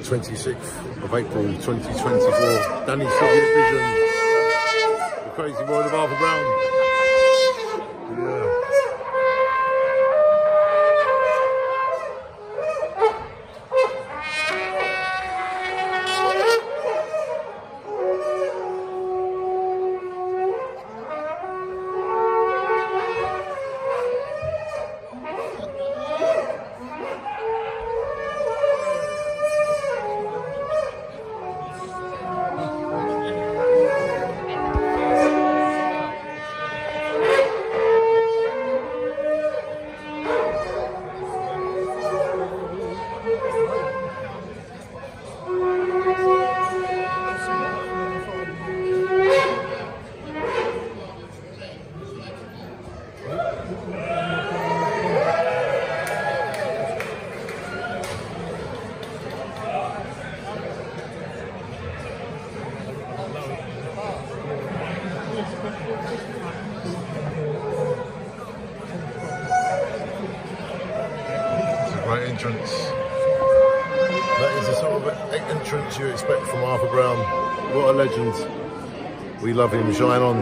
26th of April 2024. Danny Soviet Vision, the crazy world of Arthur Brown. Yeah. Great entrance. That is the sort of entrance you expect from Arthur Brown. What a legend. We love him. Shine on.